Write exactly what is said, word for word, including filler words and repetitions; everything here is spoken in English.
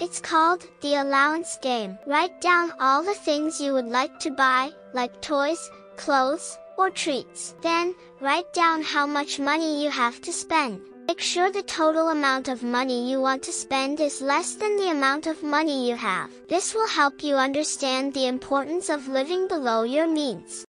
It's called the allowance game. Write down all the things you would like to buy, like toys, clothes, or treats. Then, write down how much money you have to spend. Make sure the total amount of money you want to spend is less than the amount of money you have. This will help you understand the importance of living below your means.